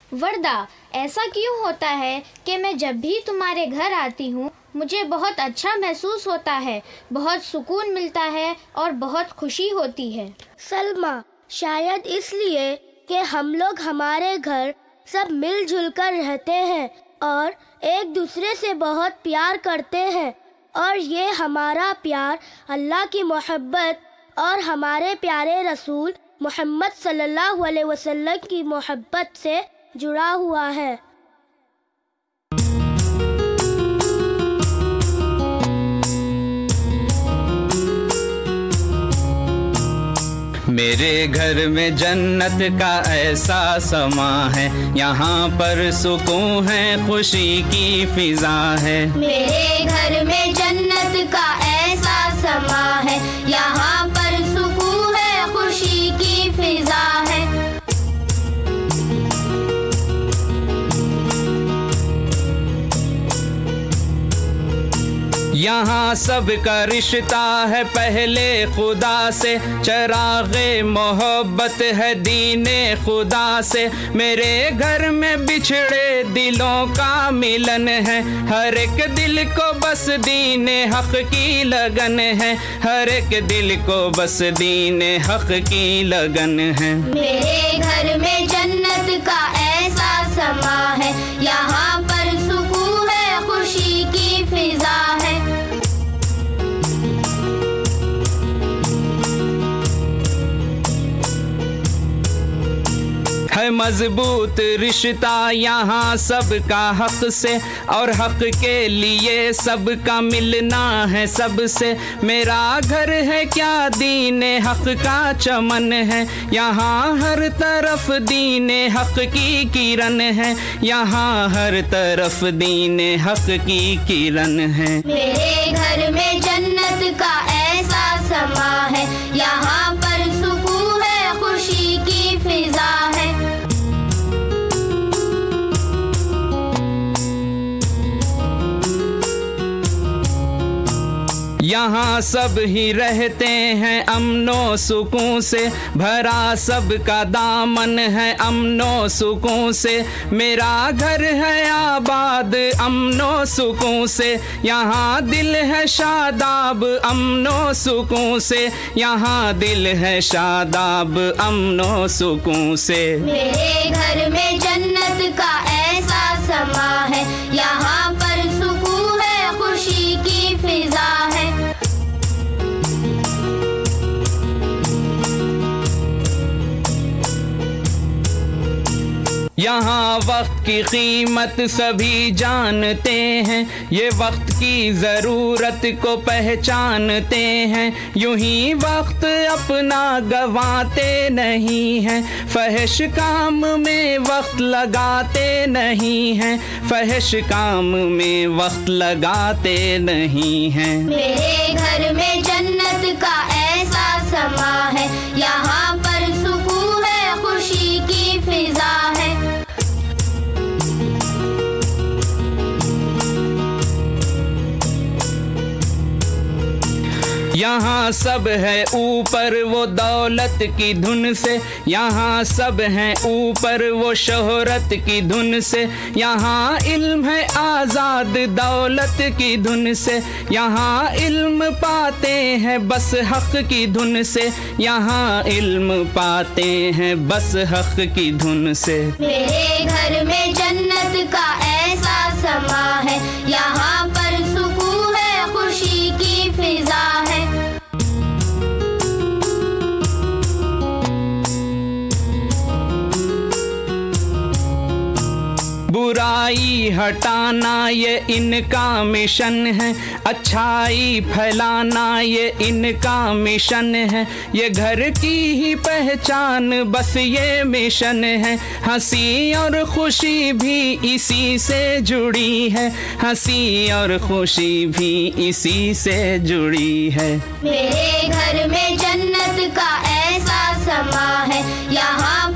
वर्दा, ऐसा क्यों होता है कि मैं जब भी तुम्हारे घर आती हूँ मुझे बहुत अच्छा महसूस होता है, बहुत सुकून मिलता है और बहुत खुशी होती है। सलमा, शायद इसलिए कि हम लोग हमारे घर सब मिलजुल कर रहते हैं और एक दूसरे से बहुत प्यार करते हैं, और ये हमारा प्यार अल्लाह की मोहब्बत और हमारे प्यारे रसूल मोहम्मद सल्लल्लाहु अलैहि वसल्लम की मोहब्बत से जुड़ा हुआ है। मेरे घर में जन्नत का ऐसा समा है, यहाँ पर सुकून है, खुशी की फिजा है। मेरे घर में जन्नत का ऐसा समा है, यहाँ पर सुकून है, खुशी की फिजा है। यहाँ सबका रिश्ता है पहले खुदा से, चराग़े मोहब्बत है दीने खुदा से। मेरे घर में बिछड़े दिलों का मिलन है, हर एक दिल को बस दीने हक की लगन है, हर एक दिल को बस दीने हक की लगन है। मेरे घर में जन्नत का ऐसा समा है, यहाँ पर सुकून है, खुशी की फिजा है। है मजबूत रिश्ता यहाँ सबका हक से, और हक के लिए सबका मिलना है सबसे। मेरा घर है क्या दीने हक का चमन है, यहाँ हर तरफ दीने हक की किरण है, यहाँ हर तरफ दीने हक की किरण है। मेरे घर में जन्नत का ऐसा समा है, यहाँ पर सुकून है, खुशी की फिजा है। यहाँ सब ही रहते हैं अमनो सुकून से, भरा सबका दामन है अमनो सुकून से। मेरा घर है आबाद अमनो सुकून से, यहाँ दिल है शादाब अमनो सुकून से, यहाँ दिल है शादाब अमनो सुकून से। मेरे घर में जन्नत का ऐसा समा है, यहाँ पर सुकून है, खुशी की फिजा है। यहाँ वक्त की कीमत सभी जानते हैं, ये वक्त की ज़रूरत को पहचानते हैं। यूं ही वक्त अपना गवाते नहीं हैं, फहश काम में वक्त लगाते नहीं हैं, फहश काम में वक्त लगाते नहीं हैं। मेरे घर में जन्नत का ऐसा समा है, यहाँ पर सुकून है, खुशी की फिजा है। यहाँ सब है ऊपर वो दौलत की धुन से, यहाँ सब हैं ऊपर वो शोहरत की धुन से। यहाँ इल्म है आज़ाद दौलत की धुन से, यहाँ इल्म पाते हैं बस हक की धुन से, यहाँ इल्म पाते हैं बस हक की धुन से। मेरे घर में जन्नत का ऐसा समा है, यहाँ पर सुकून है, खुशी की फिजा है। बुराई हटाना ये इनका मिशन है, अच्छाई फैलाना ये इनका मिशन है। ये घर की ही पहचान बस ये मिशन है, हंसी और खुशी भी इसी से जुड़ी है, हंसी और खुशी भी इसी से जुड़ी है। मेरे घर में जन्नत का ऐसा समा है, यहाँ